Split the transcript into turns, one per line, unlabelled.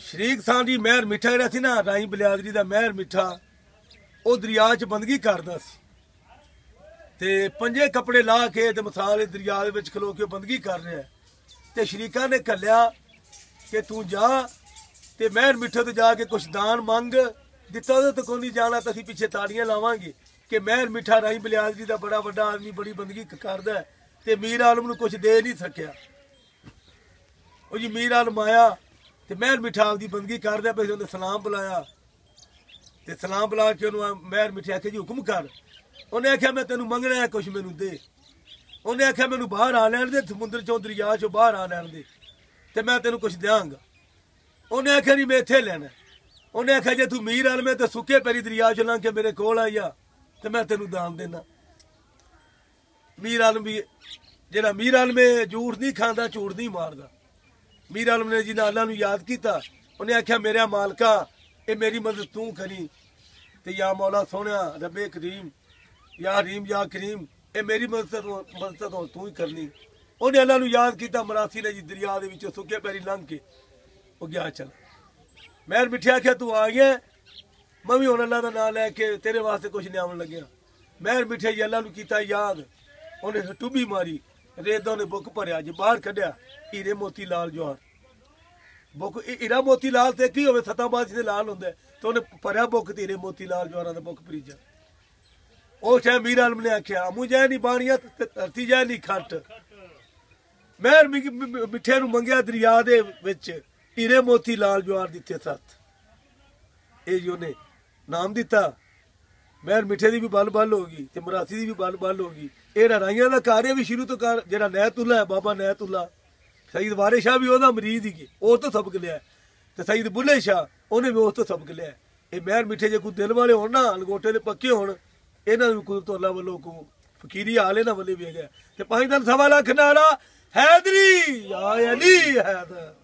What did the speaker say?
शरीक साहब जी महर मिठा जिहड़ा सी ना राई बलियादरी दा महर मिठा वो दरिया च बंदगी करदा सी ते पंजे कपड़े ला के ते मिसाल दरिया दे विच खलो के बंदगी कर रहा है ते शरीका ने घल्लिया कि तू जा ते महर मिठे तो जाके कुछ दान मंग दिता उहदे तो कोई नहीं जाना तो असीं पिछे ताड़ियां लावांगे कि महर मिठा राई बलियादरी दा बड़ा वड्डा आदमी बड़ी बंदगी करदा है ते मीर आलम नूं कुछ दे नहीं सकिया। वो जी मीर आलम आया ते महर मिठा आपदी बंदगी करदा पे उन्हें सलाम बुलाया ते सलाम बुला के उन्होंने महर मिठे आखे जी हुक्म कर। उन्हें आख्या मैं तेनू मंगना है कुछ मैनू दे। उन्हें आख्या मैनू बाहर आ लैण दे समुद्र चों दरिया चों बाहर आ लैण दे ते मैं तेनू कुछ देंगा। उन्हें आख्या नहीं मैं इत्थे लैना। उन्हें आख्या जे तू मीर आलम है तो सुके पैरी दरिया च लंघ के मेरे कोल आई जा ते मैं तेनू दान देना। मीर आलम भी जेड़ा मीर आलम झूठ नहीं खांदा झूठ नहीं मारदा। मीर आलम ने जिन्हें अल्लाह नूं याद किया उन्हें आख्या मेरा मालका ये मेरी मदद तू करी ते या मौला सोहणिया रब्बे करीम या रीम या करीम ये मेरी मदद तू ही करनी। उन्हें अल्लाह नूं याद किया मरासी ने जी दरिया दे विचों सुके पैरी लंघ के वो गया चल। महर मिठे आख्या तू आ गया मैं भी हुण अल्लाह दा नाम लैके तेरे वास्ते कुछ लियावन लग्या। महर मिठे जी अल्लाह नूं कीता याद उन्हें टुब्बी मारी रेत दा उन्हें बुक भरिया जी बाहर कढ़िया हीरे मोती लाल जवाहर बुक हीरा मोती लाल ते की होवे सत्तां बादशाह दे लाल हुंदा ते उन्हें भरिया बुक ते हीरे मोती लाल जवाहरां दा बुक भरीजा। उस टाइम मीर आलम ने आख्या अमू जै नहीं बाणिया धरती जै नहीं खट। महर मिठे नूं मंगिया दरिया दे विच हीरे मोती लाल जवाहर दिते सत ये जी उन्हें नाम दिता। महर मिठे की भी बल बल होगी ते मरासी की भी बल बल होगी। ये राइया का कार्य भी शुरू तो कर जरा नैतुल्ला है बाबा नैतुल्ला सईद वारे शाह भी वह मरीज ही उस तो सबक लिया तो सईद बुल्ले शाह उन्हें भी उस तो सबक लिया। ये महर मिठे जो कोई दिल वाले हो ना लंगोटे के पक्के हो इन्होंने कुछ तो अल्लाह वालों को फकीरी हाल इन्होंने वाले भी है। 5 दिन 1.25 लाख नारा हैदरी या अली हैदर।